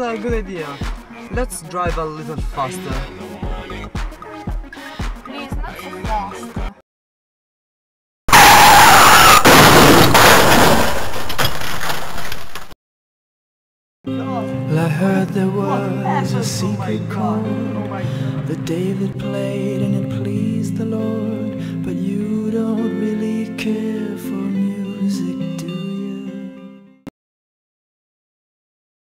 a good idea. Let's drive a little faster. Please, not so fast. Well, I heard there was a secret chord that David played and